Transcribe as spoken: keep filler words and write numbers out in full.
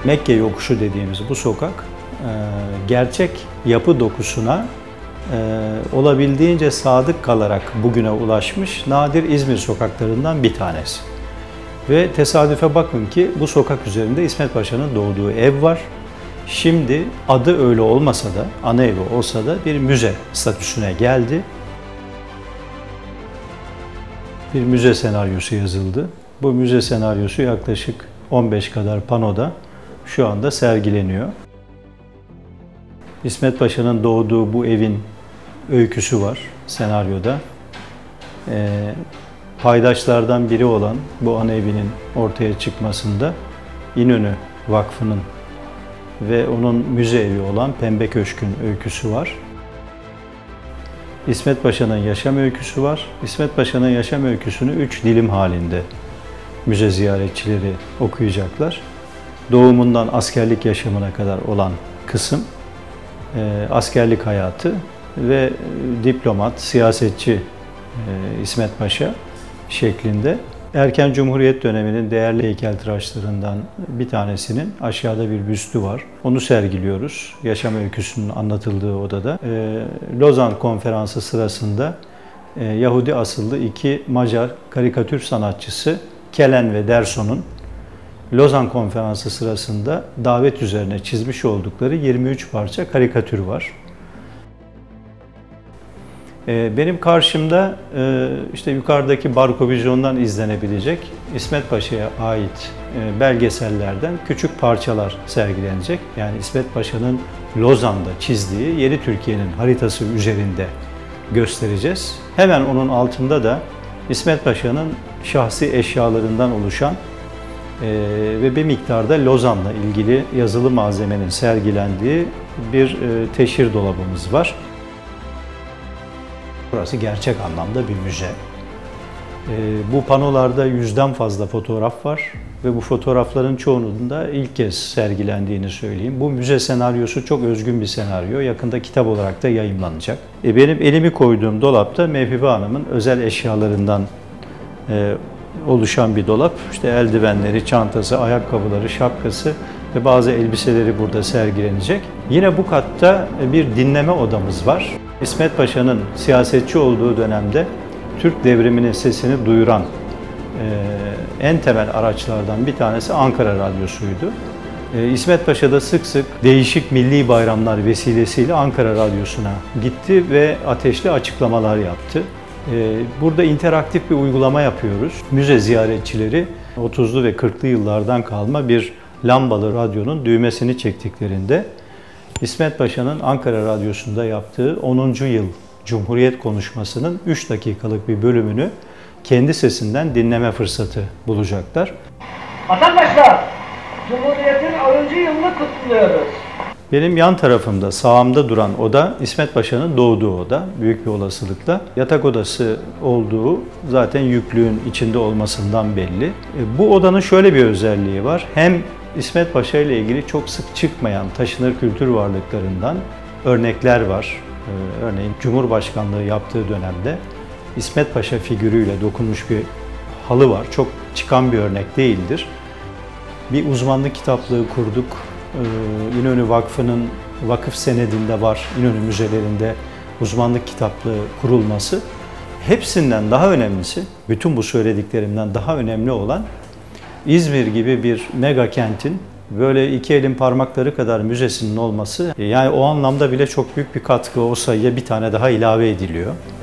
Mekke Yokuşu dediğimiz bu sokak gerçek yapı dokusuna olabildiğince sadık kalarak bugüne ulaşmış nadir İzmir sokaklarından bir tanesi. Ve tesadüfe bakın ki bu sokak üzerinde İsmet Paşa'nın doğduğu ev var. Şimdi adı öyle olmasa da, ana evi olsa da bir müze statüsüne geldi. Bir müze senaryosu yazıldı. Bu müze senaryosu yaklaşık on beş kadar panoda şu anda sergileniyor. İsmet Paşa'nın doğduğu bu evin öyküsü var senaryoda. E, paydaşlardan biri olan bu ana evinin ortaya çıkmasında İnönü Vakfı'nın ve onun müze evi olan Pembe Köşk'ün öyküsü var. İsmet Paşa'nın yaşam öyküsü var. İsmet Paşa'nın yaşam öyküsünü üç dilim halinde müze ziyaretçileri okuyacaklar. Doğumundan askerlik yaşamına kadar olan kısım, e, askerlik hayatı ve diplomat, siyasetçi e, İsmet Paşa şeklinde. Erken Cumhuriyet döneminin değerli heykeltıraşlarından bir tanesinin aşağıda bir büstü var. Onu sergiliyoruz. Yaşam öyküsünün anlatıldığı odada. E, Lozan Konferansı sırasında e, Yahudi asıllı iki Macar karikatür sanatçısı Kellen ve Derson'un Lozan Konferansı sırasında davet üzerine çizmiş oldukları yirmi üç parça karikatür var. Benim karşımda işte yukarıdaki Barkovizyon'dan izlenebilecek İsmet Paşa'ya ait belgesellerden küçük parçalar sergilenecek. Yani İsmet Paşa'nın Lozan'da çizdiği Yeni Türkiye'nin haritası üzerinde göstereceğiz. Hemen onun altında da İsmet Paşa'nın şahsi eşyalarından oluşan ve bir miktarda Lozan'la ilgili yazılı malzemenin sergilendiği bir teşhir dolabımız var. Burası gerçek anlamda bir müze. Bu panolarda yüzden fazla fotoğraf var ve bu fotoğrafların çoğunun da ilk kez sergilendiğini söyleyeyim. Bu müze senaryosu çok özgün bir senaryo. Yakında kitap olarak da yayımlanacak. Benim elimi koyduğum dolapta Mevhibe Hanım'ın özel eşyalarından oluşan bir dolap. İşte eldivenleri, çantası, ayakkabıları, şapkası ve bazı elbiseleri burada sergilenecek. Yine bu katta bir dinleme odamız var. İsmet Paşa'nın siyasetçi olduğu dönemde Türk devriminin sesini duyuran e, en temel araçlardan bir tanesi Ankara Radyosu'ydu. E, İsmet Paşa da sık sık değişik milli bayramlar vesilesiyle Ankara Radyosu'na gitti ve ateşli açıklamalar yaptı. E, burada interaktif bir uygulama yapıyoruz. Müze ziyaretçileri otuzlu ve kırklı yıllardan kalma bir lambalı radyonun düğmesini çektiklerinde İsmet Paşa'nın Ankara Radyosu'nda yaptığı onuncu yıl Cumhuriyet konuşmasının üç dakikalık bir bölümünü kendi sesinden dinleme fırsatı bulacaklar. Vatandaşlar, Cumhuriyet'in onuncu yılını kutluyoruz. Benim yan tarafımda, sağımda duran oda İsmet Paşa'nın doğduğu oda. Büyük bir olasılıkla. Yatak odası olduğu zaten yüklüğün içinde olmasından belli. Bu odanın şöyle bir özelliği var. Hem İsmet Paşa ile ilgili çok sık çıkmayan taşınır kültür varlıklarından örnekler var. Ee, örneğin Cumhurbaşkanlığı yaptığı dönemde İsmet Paşa figürüyle dokunmuş bir halı var. Çok çıkan bir örnek değildir. Bir uzmanlık kitaplığı kurduk. Ee, İnönü Vakfı'nın vakıf senedinde var. İnönü müzelerinde uzmanlık kitaplığı kurulması. Hepsinden daha önemlisi, bütün bu söylediklerimden daha önemli olan İzmir gibi bir mega kentin böyle iki elin parmakları kadar müzesinin olması, yani o anlamda bile çok büyük bir katkı, o sayıya bir tane daha ilave ediliyor.